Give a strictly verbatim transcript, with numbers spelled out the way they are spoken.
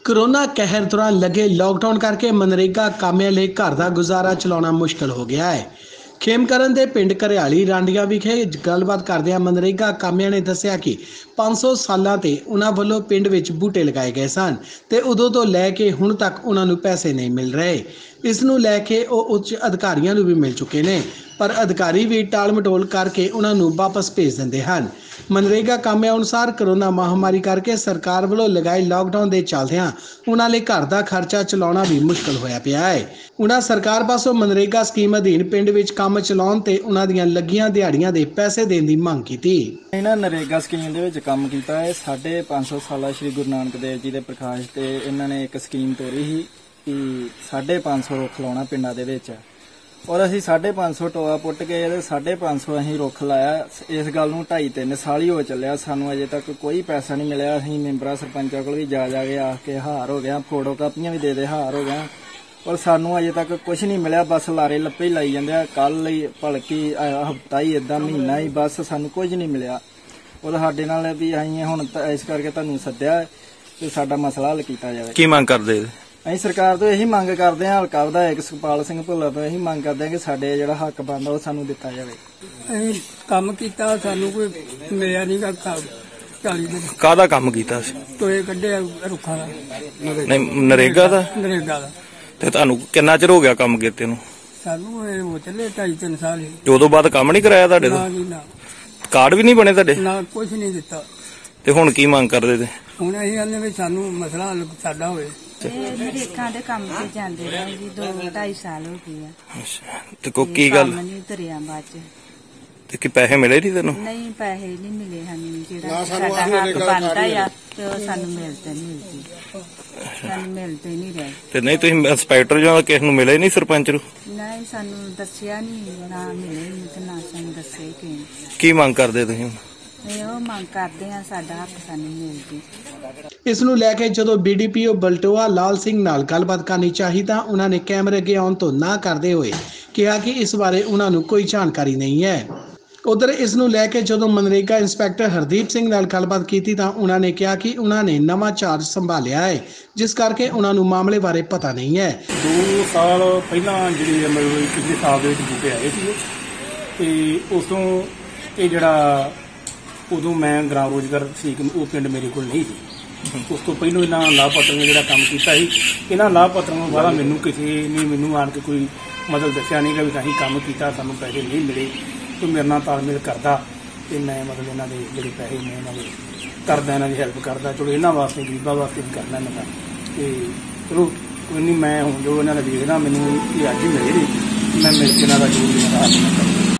Corona कहर दौरान लगे लॉकडाउन करके मनरेगा कामिਆਂ ਲਈ ਘਰ ਦਾ ਗੁਜ਼ਾਰਾ ਚਲਾਉਣਾ ਮੁਸ਼ਕਲ ਹੋ ਗਿਆ ਹੈ। ਖੇਮਕਰਨ ਦੇ ਪਿੰਡ ਘਰਿਆਲੀ ਰਾਂਡੀਆਂ ਵਿਖੇ ਗੱਲਬਾਤ ਕਰਦਿਆਂ मनरेगा ਕਾਮਿਆਂ ਨੇ ਦੱਸਿਆ ਕਿ पाँच सौ ਸਾਲਾਂ ਤੇ ਉਹਨਾਂ ਵੱਲੋਂ ਪਿੰਡ ਵਿੱਚ ਬੂਟੇ ਲਗਾਏ ਗਏ ਸਨ ਤੇ ਉਦੋਂ ਤੋਂ ਲੈ ਕੇ ਹੁਣ ਤੱਕ ਉਹਨਾਂ ਨੂੰ ਪੈਸੇ ਨਹੀਂ ਮਿਲ ਰਹੇ। ਇਸ ਨੂੰ ਲੈ ਕੇ ਉਹ ਉੱਚ ਅਧਿਕਾਰੀਆਂ ਨੂੰ ਵੀ ਮਿਲ ਚੁੱਕੇ ਨੇ, ਪਰ ਅਧਿਕਾਰੀ ਵੀ ਟਾਲ ਮਟੋਲ ਕਰਕੇ ਉਹਨਾਂ ਨੂੰ ਵਾਪਸ ਭੇਜ ਦਿੰਦੇ ਹਨ। मनरेगा कामिਆਂ ਅਨੁਸਾਰ कोरोना महामारी करके सरकार ਵੱਲੋਂ लगाए लॉकडाउन के चलदियां उन्हां लई घर दा खर्चा चलाउणा भी मुश्किल होया पिया है। उन्हां सरकार पासों मनरेगा स्कीम अधीन पिंड विच काम चलाउण ते उन्हां दीयां लगियां दिहाड़ियां दे पैसे देण दी मंग कीती। इन्हां नरेगा स्कीम दे विच काम कीता है। साढ़े पाँच सौ साला श्री गुरु नानक देव जी दे प्रकाश ते इन्हां ने एक स्कीम तोरी ही कि साढ़े पाँच सौ रुख लाउणा पिंडां दे विच, और असी साढ़े पाँच सौ टोआ पुट के साढ़े पाँच सौ अं रुख लाया। इस गल नूं ढाई तीन साल ही हो चलिया, सानू अजे तक कोई पैसा नहीं मिलिया। अं मैंबरां सरपंचां कोल भी जा जा के आ के हार हो गया, फोटो कापियां भी दे दे हार हो गया, और सानू अजे तक कुछ नहीं मिलिया। बस लारे लप्पे ही लाई जांदे आ, कल ही भलकी हफ्ता ही इदां महीना ही, बस सानू कुछ नहीं मिलिया। और साडे नाल भी असीं हुण इस करके तुहानूं सद्दिया कि साडा मसला हल कीता जावे। की मंग करदे? ਅਸੀਂ ਸਰਕਾਰ ਤੋਂ ਇਹੀ ਮੰਗ ਕਰਦੇ ਹਾਂ, ਹਲਕਾ ਵਿਧਾਇਕ ਸੁਖਪਾਲ ਸਿੰਘ ਭੁੱਲਰ ਤੋਂ ਇਹੀ ਮੰਗ ਕਰਦੇ ਹਾਂ ਕਿ ਸਾਡੇ ਜਿਹੜਾ ਹੱਕ ਬਣਦਾ ਉਹ ਸਾਨੂੰ ਦਿੱਤਾ ਜਾਵੇ। ਅਸੀਂ ਕੰਮ ਕੀਤਾ, ਸਾਨੂੰ ਕੋਈ ਮਿਲਿਆ ਨਹੀਂ ਗਾ। ਚਾਲੀ ਦਿਨ ਕਾਹਦਾ ਕੰਮ ਕੀਤਾ ਸੀ? ਟੋਏ ਕੱਢਿਆ ਰੁੱਖਾਂ ਦਾ। ਨਹੀਂ, ਨਰੇਗਾ ਦਾ? ਨਰੇਗਾ ਦਾ। ਤੇ ਤੁਹਾਨੂੰ ਕਿੰਨਾ ਚਿਰ ਹੋ ਗਿਆ ਕੰਮ ਕੀਤੇ ਨੂੰ? ਸਾਨੂੰ ਇਹ ਹੋ ਚੱਲੇ ਢਾਈ ਤਿੰਨ ਸਾਲ ਹੀ। ਉਦੋਂ ਬਾਅਦ ਕੰਮ ਨਹੀਂ ਕਰਾਇਆ ਤੁਹਾਡੇ ਤੋਂ? ਨਾ ਜੀ ਨਾ। ਕਾਰਡ ਵੀ ਨਹੀਂ ਬਣੇ ਤੁਹਾਡੇ? ਨਾ, ਕੁਛ ਨਹੀਂ ਦਿੱਤਾ। ਤੇ ਹੁਣ ਕੀ ਮੰਗ ਕਰਦੇ ਤੇ? ਹੁਣ ਅਸੀਂ ਕਹਿੰਦੇ ਵੀ ਸਾਨੂੰ ਮਸਲਾ ਹੱਲ ਸਾਡਾ ਹੋਵੇ। ਨਰੇਗਾ ਦੇ ਕੰਮ ਤੇ ਜਾਂਦੇ ਰਹੇ ਜੀ, ਦੋ ਢਾਈ ਸਾਲ ਹੋ ਗਏ ਆ। ਅੱਛਾ, ਤੇ ਕੋ ਕੀ ਗੱਲ ਨਹੀਂ ਤਰਿਆ ਬਾਅਦ ਚ? ਤੇ ਕੀ ਪੈਸੇ ਮਿਲੇ ਨਹੀਂ ਤੈਨੂੰ? ਨਹੀਂ, ਪੈਸੇ ਨਹੀਂ ਮਿਲੇ ਹਨ। ਜਿਹੜਾ ਸਾਡਾ ਹੱਕ ਬਣਦਾ ਆ ਤੇ ਉਹ ਸਾਨੂੰ ਮਿਲਦੇ ਨਹੀਂ ਮਿਲਦੀ, ਸਾਨੂੰ ਮਿਲਦੇ ਨਹੀਂ ਰਹੇ। ਤੇ ਨਹੀਂ ਤੁਸੀਂ ਇੰਸਪੈਕਟਰ ਜਾਂ ਕਿਸ ਨੂੰ ਮਿਲੇ ਨਹੀਂ, ਸਰਪੰਚ ਨੂੰ? ਨਹੀਂ, ਸਾਨੂੰ ਦੱਸਿਆ ਨਹੀਂ, ਨਾ ਮਿਲੇ ਨਹੀਂ ਤੇ ਨਾ ਸਾਨੂੰ ਦੱਸੇ ਕਿ। ਕੀ ਮੰਗ ਕਰਦੇ ਤੁਸੀਂ? ਉਹ ਮੰਗ ਕਰਦੇ ਆ ਸਾਡਾ ਹੱਕ ਸਾਨੂੰ ਮਿਲਦੀ। इस नूं लैके जदों B D P O Baltoa Lal Singh नाल गलबात करनी चाही तां उन्हां ने कैमरे अगे आउण तों ना करदे होए कहा कि इस बारे उन्हां नूं कोई जानकारी नहीं है। उधर इस नूं लैके जदों मनरेगा इंस्पैक्टर हरदीप सिंह नाल गलबात कीती तां उन्हां ने कहा कि उन्हां ने नवां चार्ज संभालिया है, जिस करके उन्हां नूं मामले बारे पता नहीं है। दो साल पहलां जिहड़ी मतलब पिछले साल दे विच बूटे आए सी ते उस तों इह जिहड़ा उदों मैं ग्राम रोजगार ਸੀ ਉਹ ਪਿੰਡ ਮੇਰੇ ਕੋਲ ਨਹੀਂ ਸੀ। ਉਸ ਤੋਂ ਪਹਿਲਾਂ ਇਹਨਾਂ ਲਾਭਪਾਤਰੀਆਂ ਨੇ ਜਿਹੜਾ ਕੰਮ ਕੀਤਾ ਸੀ, ਇਹਨਾਂ ਲਾਭਪਾਤਰੀਆਂ ਦੁਆਰਾ ਮੈਨੂੰ ਕਿਸੇ ਨੇ ਮੈਨੂੰ ਆਣ ਕੇ ਕੋਈ ਮਦਦ ਦੱਸਿਆ ਨਹੀਂ ਕਿ ਵੀ ਅਸੀਂ ਕੰਮ ਕੀਤਾ, ਸਾਨੂੰ ਪੈਸੇ ਨਹੀਂ ਮਿਲੇ। ਤੇ ਮੇਰੇ ਨਾਲ ਤਾਲਮੇਲ ਕਰਦਾ ਤੇ ਮੈਂ ਮਤਲਬ ਇਹਨਾਂ ਦੇ ਜਿਹੜੇ ਪੈਸੇ ਮੈਂ ਇਹਨਾਂ ਦੇ ਕਰਦਾ, ਇਹਨਾਂ ਦੀ ਹੈਲਪ ਕਰਦਾ। ਚਲੋ ਇਹਨਾਂ ਵਾਸਤੇ ਗਰੀਬਾਂ ਵਾਸਤੇ ਵੀ ਕਰਨਾ ਇਹਨਾਂ ਦਾ। ਤੇ ਚਲੋ ਕੋਈ ਨਹੀਂ, ਮੈਂ ਹੁਣ ਜੋ ਇਹਨਾਂ ਦਾ ਵੇਖਦਾ ਮੈਨੂੰ ਇਹ ਅੱਜ ਹੀ ਮਿਲੇ ਨੇ, ਮੈਂ ਮਿਲ ਕੇ ਇਹਨਾਂ ਦਾ ਜੋ ਵੀ ਇਹਨਾਂ ਦਾ ਹੱਲ ਕਰਦਾ।